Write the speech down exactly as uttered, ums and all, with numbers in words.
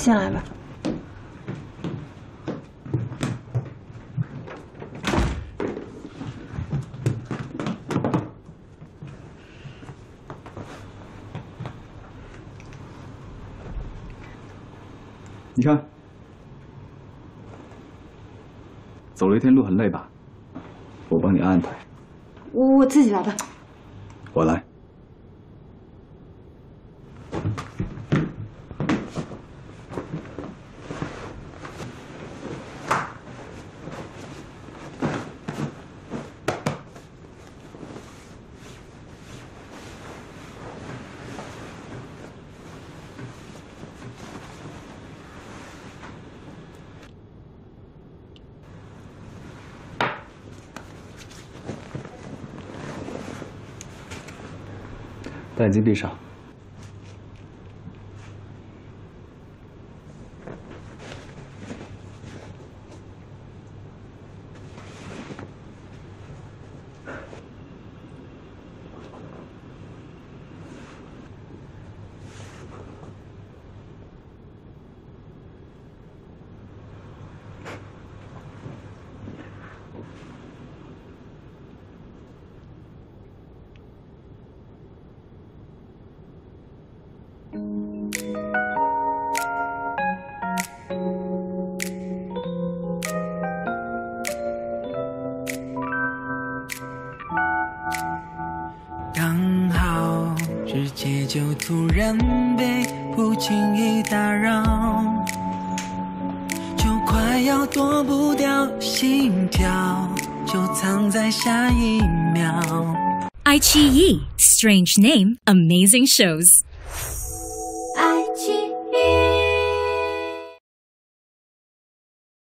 先来吧。 你看，走了一天路很累吧？我帮你按按腿。 我我自己来吧。 我来。把眼睛闭上。 刚好世界就突然被不经意打扰，就快要躲不掉心跳，就藏在下一秒。 爱奇艺 Strange Name Amazing Shows。